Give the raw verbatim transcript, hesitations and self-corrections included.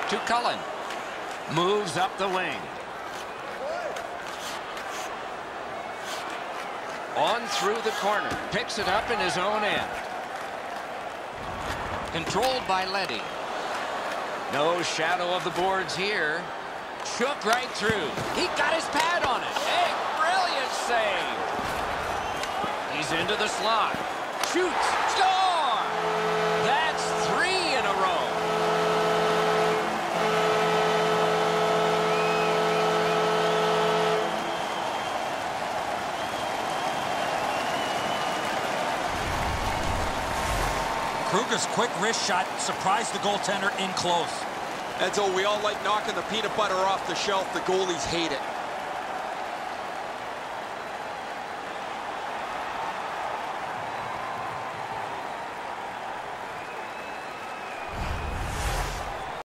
To Cullen. Moves up the wing. On through the corner. Picks it up in his own end. Controlled by Leddy. No shadow of the boards here. Shook right through. He got his pad on it. A brilliant save. He's into the slot. Shoots. Score! That's three in a row. Kruger's quick wrist shot surprised the goaltender in close. And so we all like knocking the peanut butter off the shelf. The goalies hate it.